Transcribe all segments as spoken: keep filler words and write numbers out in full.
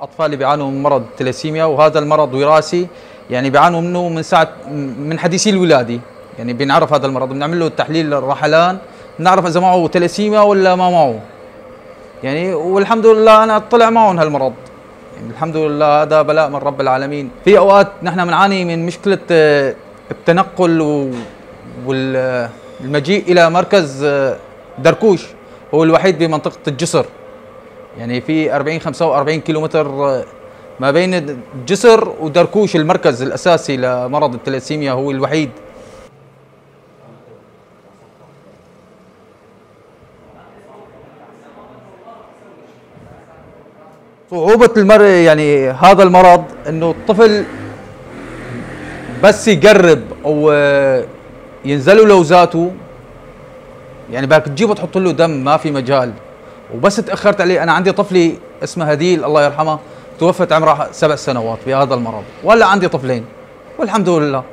الاطفال اللي بيعانوا من مرض الثلاسيميا، وهذا المرض وراثي، يعني بيعانوا منه من ساعه من حديثي الولاده، يعني بنعرف هذا المرض، بنعمل له تحليل الرحلان بنعرف اذا معه ثلاسيميا ولا ما معه. يعني والحمد لله انا طلع معهم هالمرض، يعني الحمد لله هذا بلاء من رب العالمين. في اوقات نحن بنعاني من مشكله التنقل والمجيء الى مركز دركوش، هو الوحيد بمنطقه الجسر، يعني في أربعين خمسة وأربعين كيلومتر ما بين الجسر ودركوش المركز الاساسي لمرض الثلاسيميا، هو الوحيد. صعوبة المر يعني هذا المرض انه الطفل بس يقرب او ينزلوا لوزاته، يعني بدك تجيبه تحط له دم ما في مجال، وبس تاخرت عليه. انا عندي طفلي اسمها هديل الله يرحمها، توفت عمرها سبع سنوات بهذا المرض، ولا عندي طفلين والحمد لله.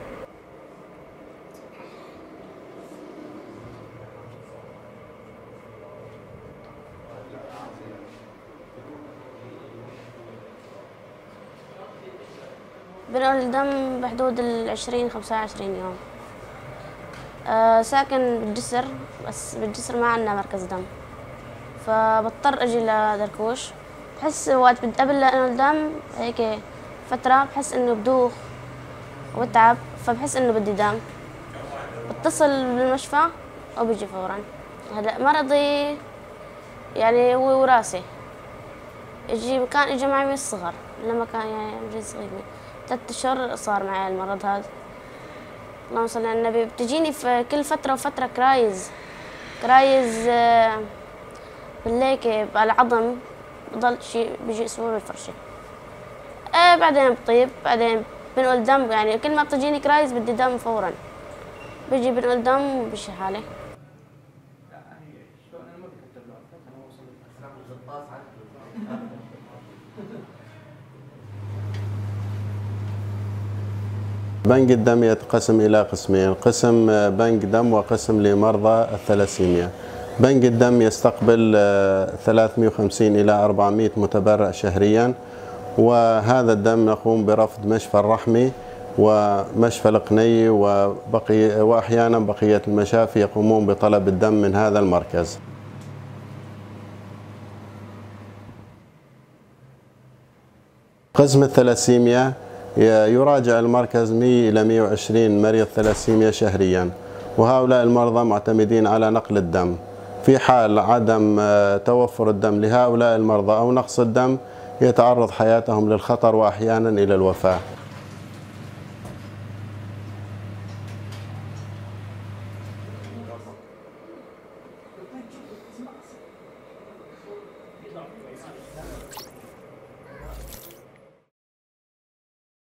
بنقل الدم بحدود العشرين خمسة وعشرين يوم. أه ساكن بالجسر، بس بالجسر ما عندنا مركز دم، فبضطر اجي لدركوش. بحس وقت قبل لأنه الدم هيك فترة بحس انه بدوخ وبتعب، فبحس انه بدي دم، بتصل بالمشفى وبيجي فورا. هلا مرضي يعني هو وراثي، اجي كان اجى معي من الصغر، لما كان يعني عمري صغير ثلاث اشهر صار معي المرض هذا. اللهم صل على النبي. بتجيني في كل فترة وفترة كرايز كرايز بالليك على العظم، بضل شيء بيجي اسبوع بالفرشة. ايه بعدين بطيب، بعدين بنقل دم، يعني كل ما بتجيني كرايز بدي دم فورا، بيجي بنقل دم وبمشي حالي. بنك الدم يتقسم إلى قسمين، قسم بنك دم وقسم لمرضى الثلاسيميا. بنك الدم يستقبل ثلاثمئة وخمسين إلى أربعمئة متبرع شهريا، وهذا الدم نقوم برفض مشفى الرحمي ومشفى القني وبقي وأحيانا بقية المشافي يقومون بطلب الدم من هذا المركز. قسم الثلاسيميا يراجع المركز مئة إلى مئة وعشرين مريض ثلاسيميا شهريا، وهؤلاء المرضى معتمدين على نقل الدم. في حال عدم توفر الدم لهؤلاء المرضى أو نقص الدم يتعرض حياتهم للخطر وأحيانا إلى الوفاة.